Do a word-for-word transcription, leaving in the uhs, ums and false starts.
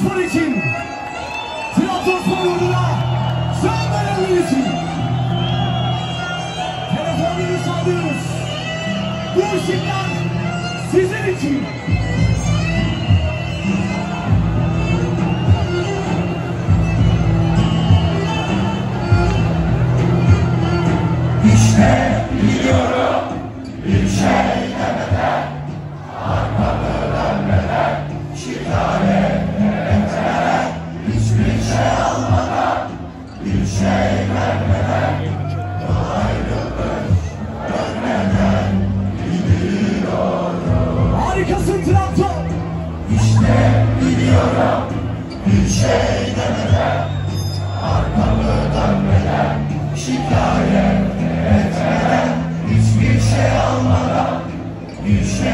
Trabzonspor için, Trabzonspor uğruna can verenler için telefonları sağlıyoruz. Bu ışıklar sizin için. İşte biliyorum bir şey demeden, arkamı dönmeden, şikayet etmeden, hiçbir şey almadan, bir şey vermeden, ayrılık görmeden gidiyorum. Harikasın Trabzon. İşte biliyorum bir şey demeden, arkamı dönmeden, şikayet etmeden, hiçbir şey almadan, bir şey